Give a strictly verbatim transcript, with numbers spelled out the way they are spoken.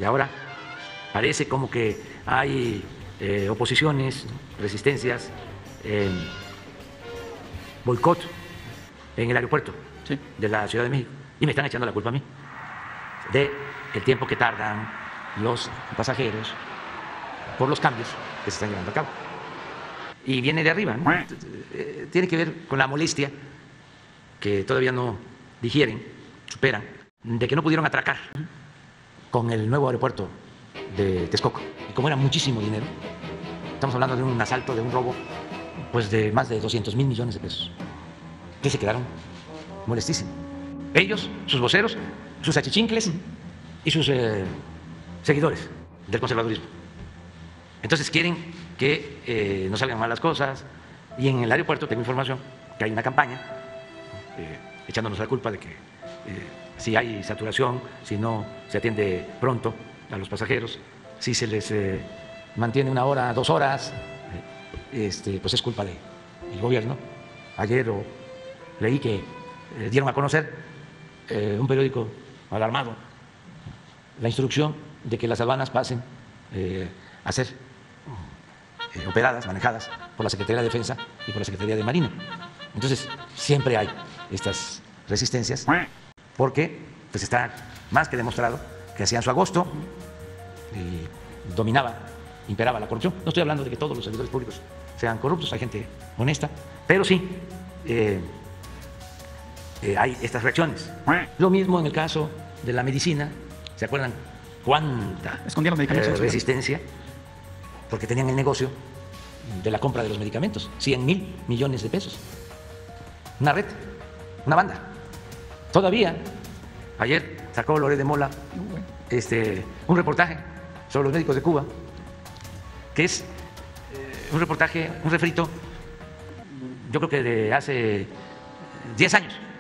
Y ahora parece como que hay eh, oposiciones, resistencias, eh, boicot en el aeropuerto sí. de la Ciudad de México. Y me están echando la culpa a mí de el tiempo que tardan los pasajeros por los cambios que se están llevando a cabo. Y viene de arriba, ¿no? Tiene que ver con la molestia que todavía no digieren, superan, de que no pudieron atracar con el nuevo aeropuerto de Texcoco. Y como era muchísimo dinero, estamos hablando de un asalto, de un robo, pues de más de doscientos mil millones de pesos, que se quedaron molestísimos. Ellos, sus voceros, sus achichincles y sus eh, seguidores del conservadurismo. Entonces quieren que eh, no salgan mal las cosas, y en el aeropuerto tengo información que hay una campaña eh, echándonos la culpa de que eh, si hay saturación, si no se atiende pronto a los pasajeros, si se les eh, mantiene una hora, dos horas, eh, este, pues es culpa del gobierno. Ayer o, leí que eh, dieron a conocer eh, un periódico alarmado la instrucción de que las aduanas pasen eh, a ser eh, operadas, manejadas por la Secretaría de Defensa y por la Secretaría de Marina. Entonces, siempre hay estas resistencias porque pues está más que demostrado que hacían su agosto y dominaba, imperaba la corrupción. No estoy hablando de que todos los servidores públicos sean corruptos, hay gente honesta, pero sí eh, eh, hay estas reacciones. Lo mismo en el caso de la medicina. ¿Se acuerdan cuánta Escondían los medicamentos, eh, resistencia? Porque tenían el negocio de la compra de los medicamentos, cien mil millones de pesos. Una red, una banda. Todavía, ayer sacó Loret de Mola este, un reportaje sobre los médicos de Cuba, que es eh, un reportaje, un refrito, yo creo que de hace diez años.